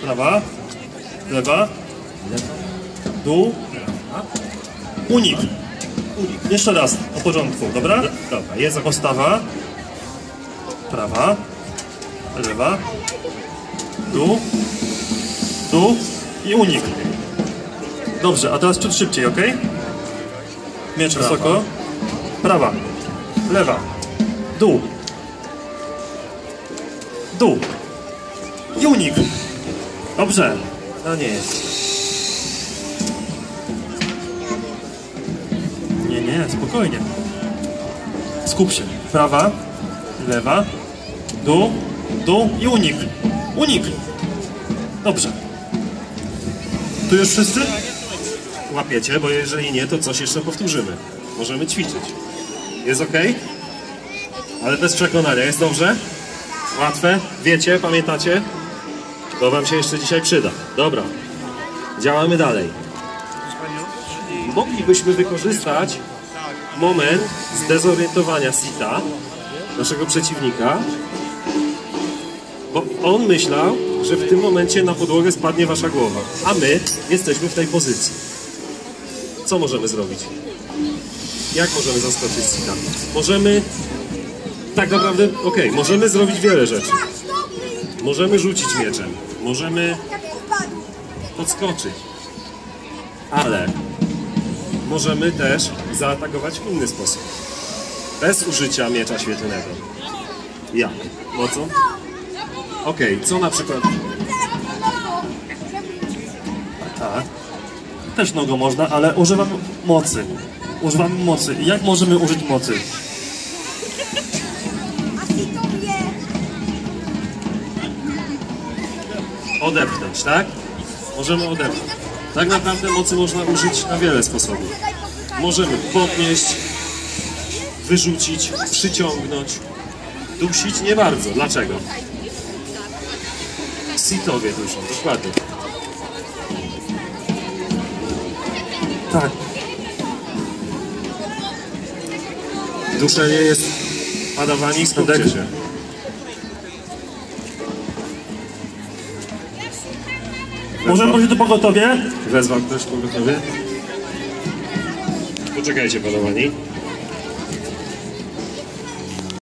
Prawa. Lewa. Dół. Unik. Jeszcze raz, na porządku, dobra? Dobra, jest postawa. Prawa. Lewa. Dół. Dół. I unik. Dobrze, a teraz ciut szybciej, ok? Miecz wysoko. Prawa. Lewa. Dół. Dół. I unik. Dobrze. No nie jest. Nie, spokojnie. Skup się. Prawa. Lewa. Dół. Dół i unik. Unik. Dobrze. Tu już wszyscy? Łapiecie, bo jeżeli nie, to coś jeszcze powtórzymy. Możemy ćwiczyć. Jest ok? Ale bez przekonania. Jest dobrze? Łatwe? Wiecie? Pamiętacie? To wam się jeszcze dzisiaj przyda. Dobra. Działamy dalej. Moglibyśmy wykorzystać moment zdezorientowania Sita, naszego przeciwnika, bo on myślał, że w tym momencie na podłogę spadnie wasza głowa, a my jesteśmy w tej pozycji. Co możemy zrobić? Jak możemy zaskoczyć Sita? Możemy... Tak naprawdę, możemy zrobić wiele rzeczy. Możemy rzucić mieczem, możemy podskoczyć, ale możemy też zaatakować w inny sposób. Bez użycia miecza świetlnego. Jak? Mocą? Co na przykład? Tak. Też nogą można, ale używam mocy. Używamy mocy. Jak możemy użyć mocy? Odepchnąć, tak? Możemy odepchnąć. Tak naprawdę mocy można użyć na wiele sposobów. Możemy podnieść, wyrzucić, przyciągnąć, dusić nie bardzo. Dlaczego? Sithowie duszą, dokładnie. Tak. Duszenie jest padawani, skupcie się. Możemy prosić do pogotowie? Wezwał ktoś pogotowie? Poczekajcie, padawani.